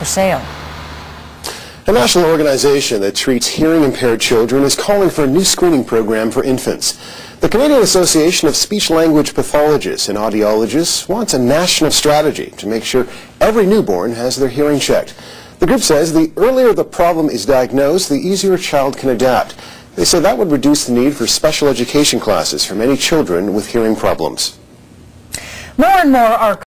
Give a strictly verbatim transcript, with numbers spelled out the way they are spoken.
for sale. A national organization that treats hearing-impaired children is calling for a new screening program for infants. The Canadian Association of Speech-Language Pathologists and Audiologists wants a national strategy to make sure every newborn has their hearing checked. The group says the earlier the problem is diagnosed, the easier a child can adapt. They say that would reduce the need for special education classes for many children with hearing problems. More and more are